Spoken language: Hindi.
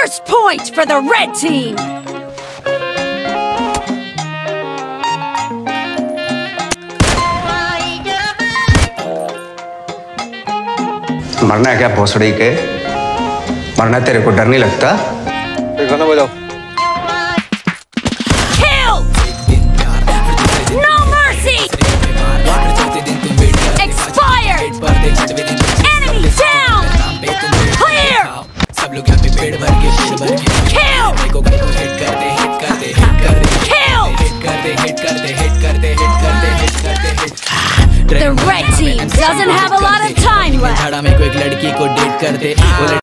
First point for the red team. मरना है क्या भोसड़ी के? मरना तेरे को डर नहीं लगता? गाना बजाओ। Kill! No mercy! Expired! Enemy down! Clear! Kill! The red team doesn't have a lot of time left.